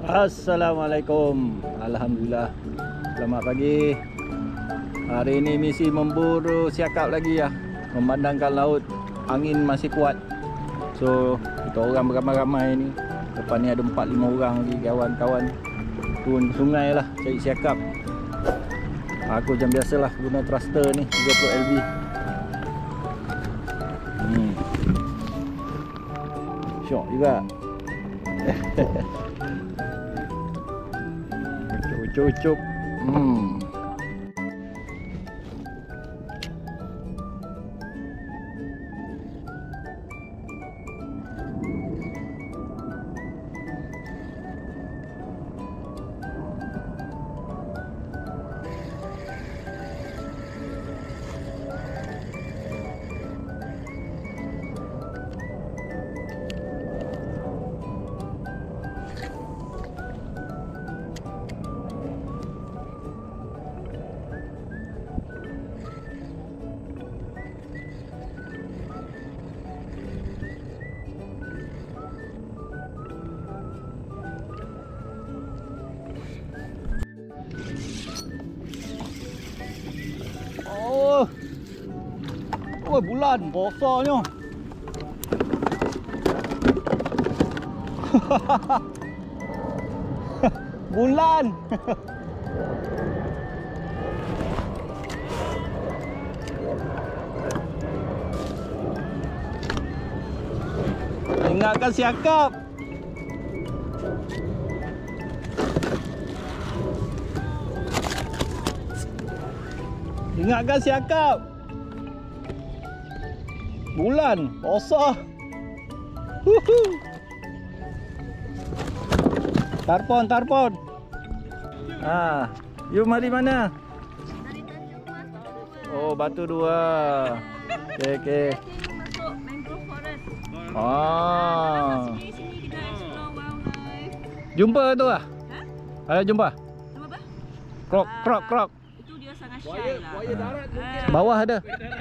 Assalamualaikum. Alhamdulillah. Selamat pagi. Hari ini misi memburu siakap lagi ya. Memandangkan laut, angin masih kuat. So kita orang beramai-ramai ni. Depan ni ada 4-5 orang lagi kawan-kawan. Turun sungai lah cari siakap. Aku macam biasalah guna thruster ni 30 LB. Syok juga. Ucup-ucup. Oh, bulan besarnya. Bulan. Ingatkan siakap. Ingatkan siakap. Bulan besar. Tarpon. You mari mana? Dari Tanjung Mas, Batu 2. Oh, Batu 2. Okey. Masuk mangrove forest. Sini kita explore wildlife. Jumpa tu ah? Ada jumpa? Jumpa apa? Krok. Itu dia sangat shy lah. Buaya darat mungkin. Bawah ada.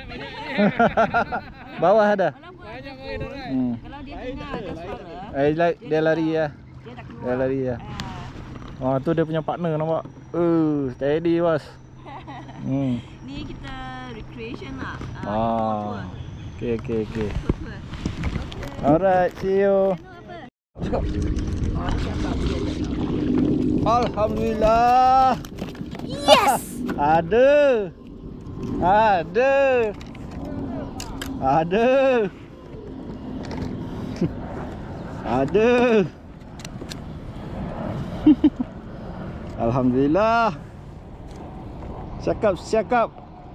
Bawah ada. Banyak buaya darat. Kalau dia dengar ada suara, Dia lari ya. dia tak keluar. Dia lari ya. Oh, tu dia punya partner nampak. Steady bos. Ni kita recreation lah. Okay. Tour. Alright, see you. Apa? Alhamdulillah. Yes! Ada. Alhamdulillah. Siakap.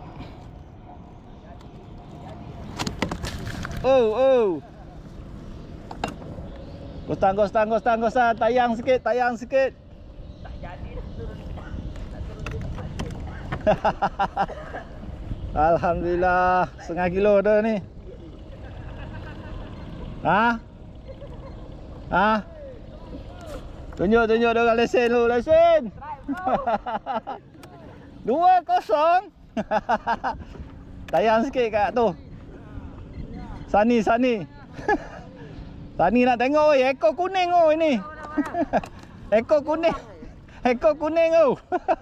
Oh. Gostan. Tayang sikit. Tak jadi turun. Alhamdulillah, 1/2 kilo dah ni. Tunjuk dia orang lesen dulu, lesen. 2-0. Tayang sikit kat tu. Sani. Sani nak tengok ekor kuning ini. Ekor kuning oh.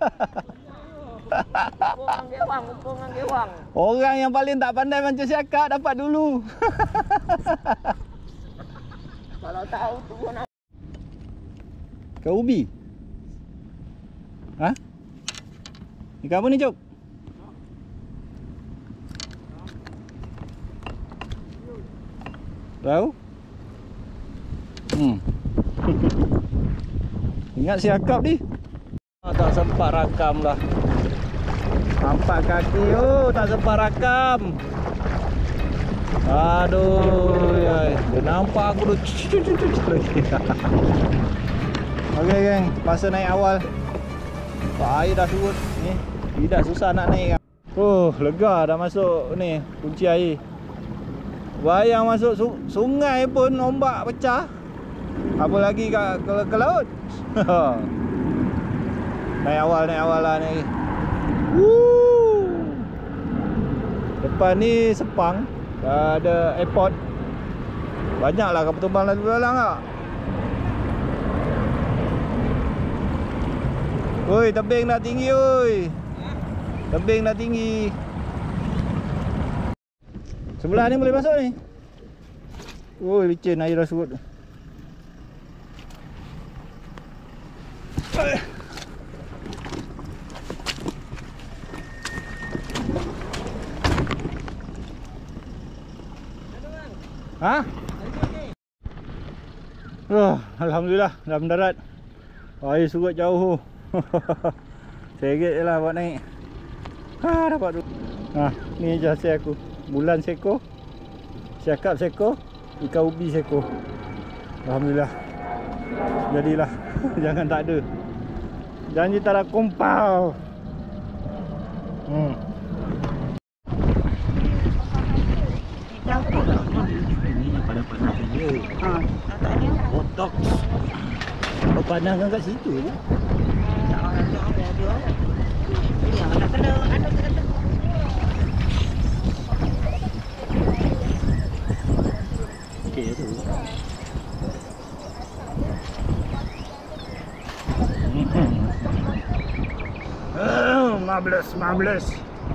Kumpulan gewang. Orang yang paling tak pandai mancing siakap dapat dulu. Kalau tahu tu nak. Ikan ubi. Ikan apa ni, Cuk? Tahu? Ingat siakap ni. Tak sempat rakam lah. Nampak kaki tak sempat rakam. Aduh, dia nampak aku tu. Okey geng, masa naik awal. Air dah surut ni. Dah susah nak naik. Lega dah masuk ni kunci air. Bayang masuk sungai pun ombak pecah. Apa lagi ke laut. Naik awal lah ni. Depan ni Sepang, ada airport. Banyaklah kapal terbang lalu lalang tak? Oi, tebing dah tinggi oi. Tebing dah tinggi. Sebelah ni boleh masuk ni. Oi, licin air dah surut. Ha? Alhamdulillah dah mendarat. Air surut jauh. Seret je lah buat naik. Dapat tu. Ni je hasil aku. Bulan seko, siakap seko, ikan ubi seko. Alhamdulillah. Jadilah. Jangan tak ada. Janji tak ada kompau. Panas-panas je. Tak ada. Otak. Kau panaskan kat situ je. Ya, nak kena anu kata. Okey tu. Marvelous.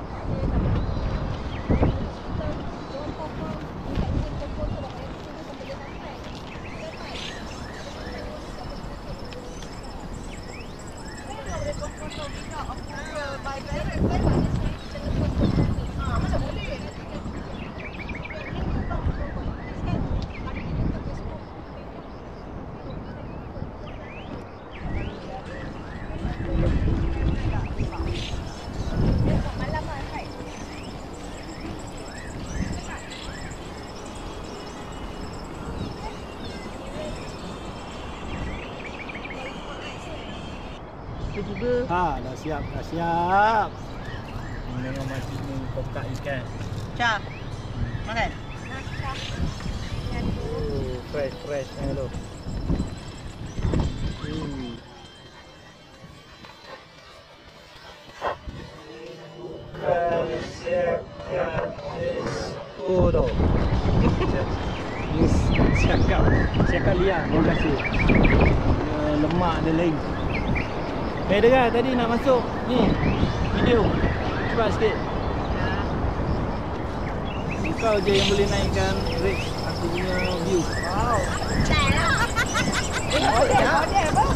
Dah siap. Memang masih ni kokak ikan. Cak. Makan. Fresh ni tu. Oh tu. Siakap liar. Terima kasih. Lemak dia lain. Dengar tadi nak masuk ni video. Cepat sikit. Kau je yang boleh naikkan rate aku punya view. Wow.